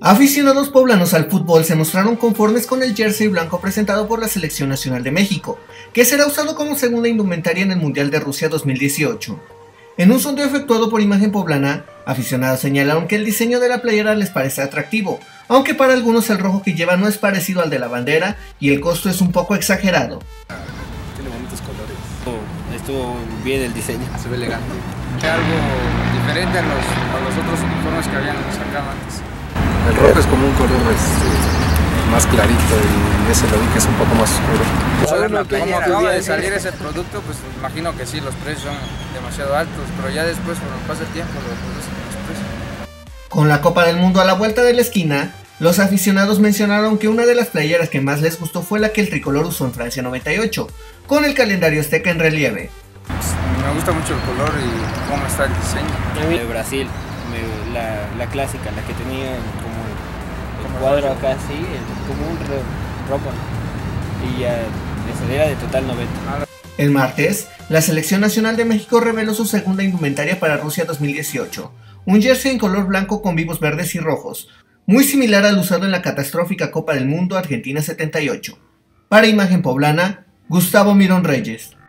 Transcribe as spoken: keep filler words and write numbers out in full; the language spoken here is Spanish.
Aficionados poblanos al fútbol se mostraron conformes con el jersey blanco presentado por la Selección Nacional de México, que será usado como segunda indumentaria en el Mundial de Rusia dos mil dieciocho. En un sondeo efectuado por Imagen Poblana, aficionados señalaron que el diseño de la playera les parece atractivo, aunque para algunos el rojo que lleva no es parecido al de la bandera y el costo es un poco exagerado. Tiene bonitos colores. Estuvo bien el diseño. Se ve elegante. Algo diferente a los, a los otros uniformes que habían sacado antes. El rojo es como un color este, más clarito y ese lo vi que es un poco más oscuro. Como acaba de salir ese producto, pues imagino que sí, los precios son demasiado altos, pero ya después, cuando pasa el tiempo, lo reducen los precios. Con la Copa del Mundo a la vuelta de la esquina, los aficionados mencionaron que una de las playeras que más les gustó fue la que el tricolor usó en Francia noventa y ocho, con el calendario azteca en relieve. Me gusta mucho el color y cómo está el diseño. De Brasil, me, la, la clásica, la que tenía como el, el cuadro acá así, el, como un rojo, y ya esa era de total noventa. El martes, la Selección Nacional de México reveló su segunda indumentaria para Rusia dos mil dieciocho, un jersey en color blanco con vivos verdes y rojos, muy similar al usado en la catastrófica Copa del Mundo Argentina setenta y ocho. Para Imagen Poblana, Gustavo Mirón Reyes.